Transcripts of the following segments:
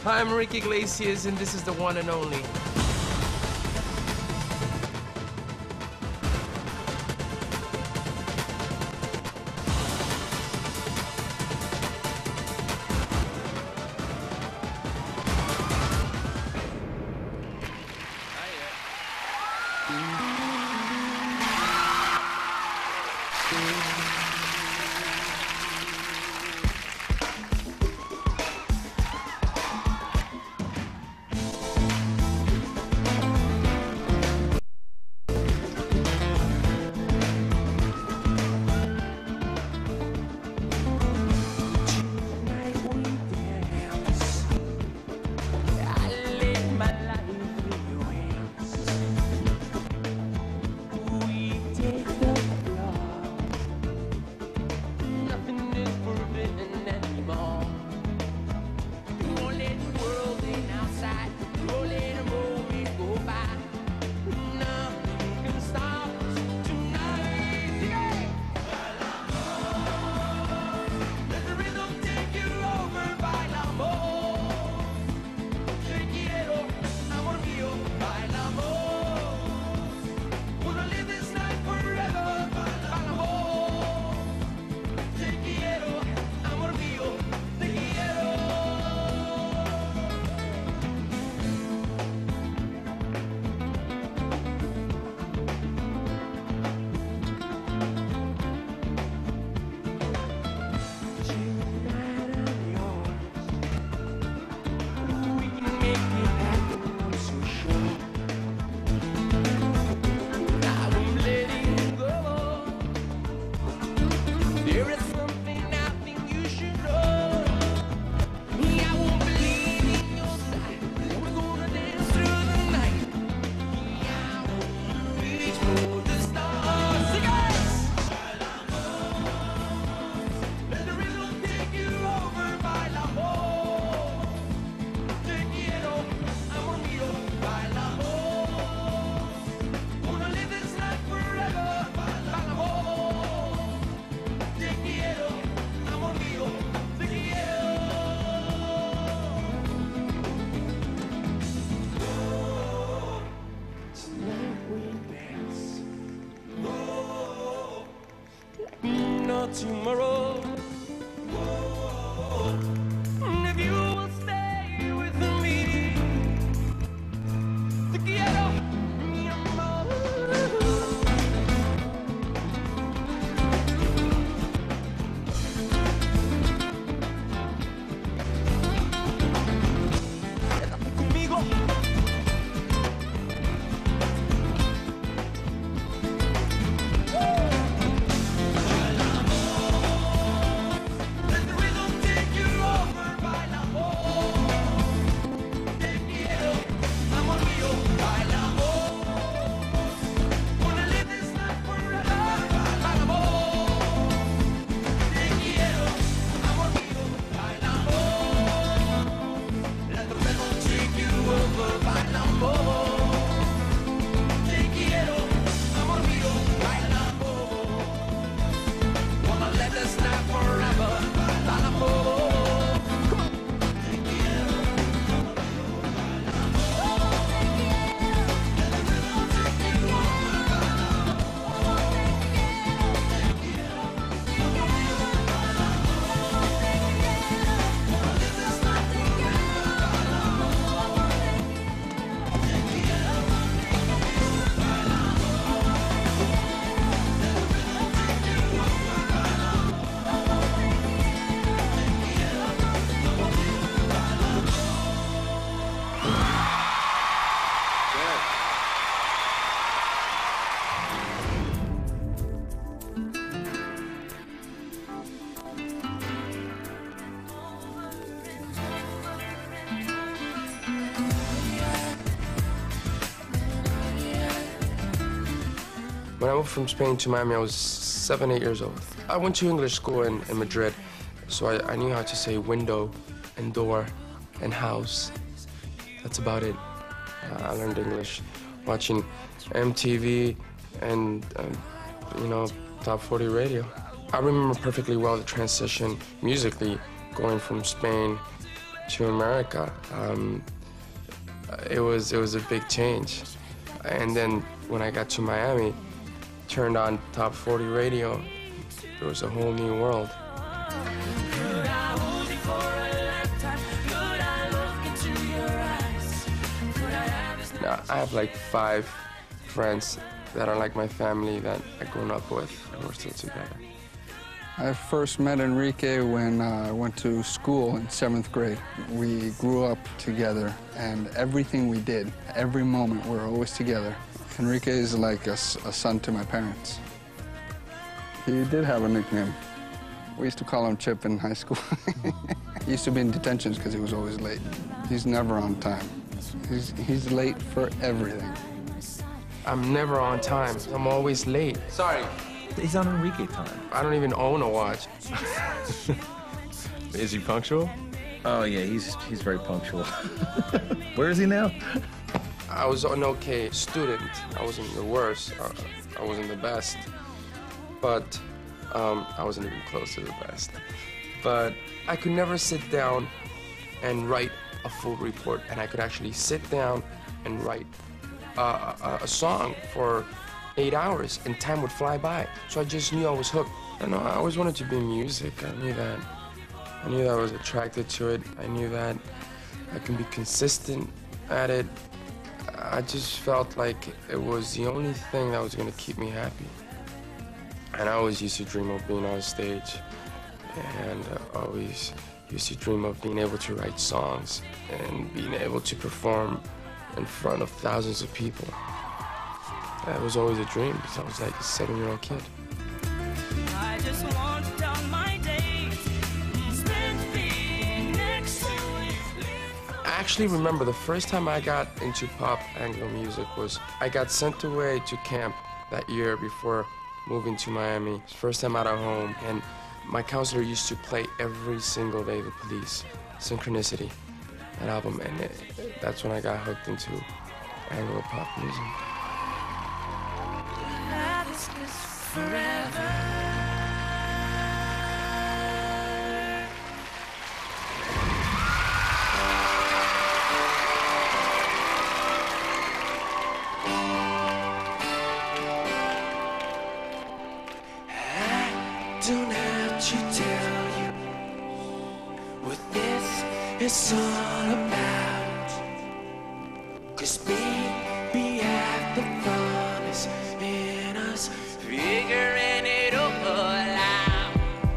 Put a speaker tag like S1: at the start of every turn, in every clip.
S1: I'm Enrique Iglesias, and this is the one and only.
S2: Tomorrow, if you will stay with me, te quiero, mi amor. Quédate conmigo.
S1: When I moved from Spain to Miami, I was 7, 8 years old. I went to English school in Madrid, so I knew how to say window and door and house. That's about it. I learned English watching MTV and, you know, Top 40 radio. I remember perfectly well the transition musically going from Spain to America. It was a big change. And then when I got to Miami, turned on top 40 radio, there was a whole new world. Now, I have like 5 friends that are like my family that I've grown up with, and we're still together.
S3: I first met Enrique when I went to school in 7th grade. We grew up together, and everything we did, every moment, we were always together. Enrique is like a son to my parents. He did have a nickname. We used to call him Chip in high school. He used to be in detentions because he was always late. He's never on time. He's late for everything.
S1: I'm never on time. I'm always late. Sorry.
S4: He's on Enrique time.
S1: I don't even own a watch.
S4: Is he punctual? Oh yeah, he's very punctual. Where is he now?
S1: I was an okay student. I wasn't the worst. I wasn't the best. But I wasn't even close to the best. But I could never sit down and write a full report, and I could actually sit down and write a song for 8 hours, and time would fly by. So I just knew I was hooked. I know I always wanted to be in music. I knew that. I knew that I was attracted to it. I knew that I can be consistent at it. I just felt like it was the only thing that was gonna keep me happy. And I always used to dream of being on stage, and I always used to dream of being able to write songs and being able to perform in front of thousands of people. That was always a dream because I was like a 7-year-old kid.
S2: I just want down my days, spend being next to you.
S1: I actually remember the first time I got into pop Anglo music was I got sent away to camp that year before moving to Miami. First time out of home, and my counselor used to play every single day The Police, Synchronicity, that album, and that's when I got hooked into Anglo pop music.
S2: Don't have to tell you what this is all about. 'Cause maybe half the fun is in us figuring it all out.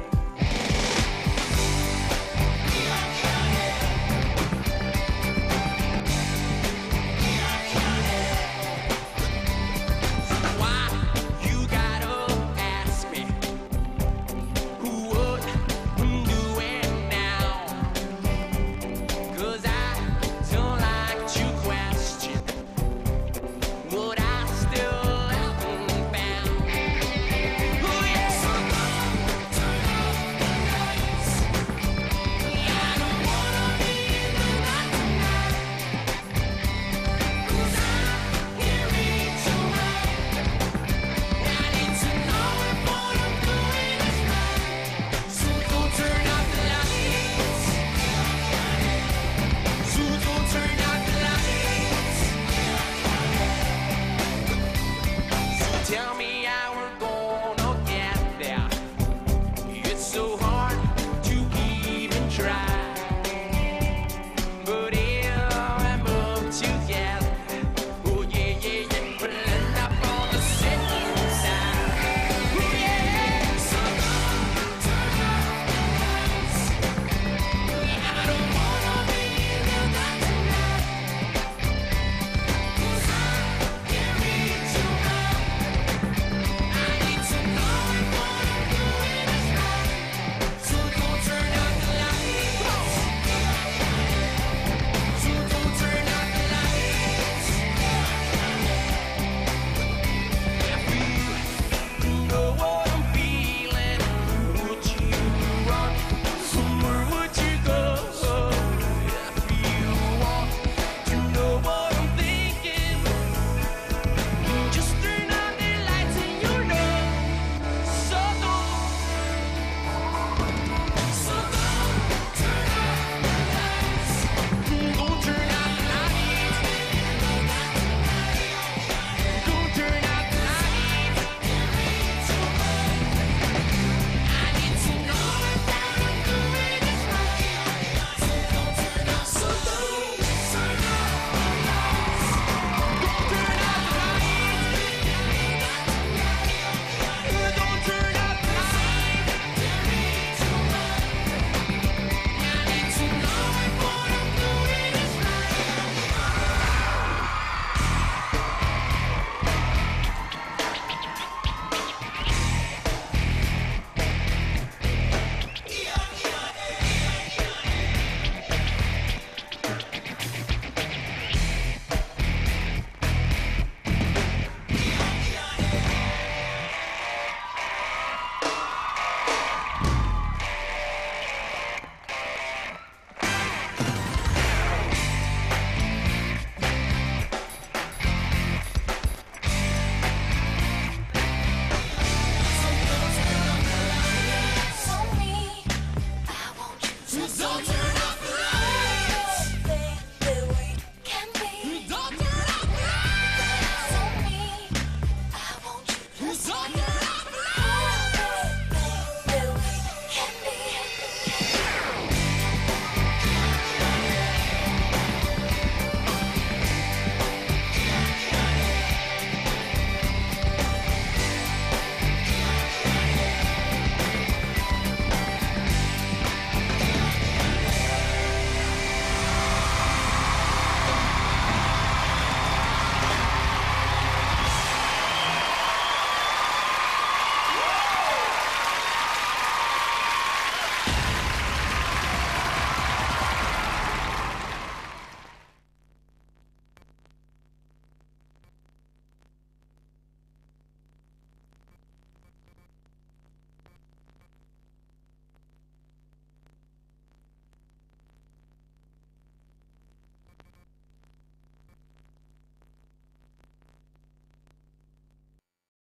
S2: Why you gotta ask me what I'm doing now? 'Cause I don't like to question what I still haven't found. Oh yeah. Turn off the lights. I don't wanna be in the night tonight. 'Cause I can't reach your mind. I need to know if what I'm doing is right. So don't turn off the lights. So don't turn off the lights. So tell me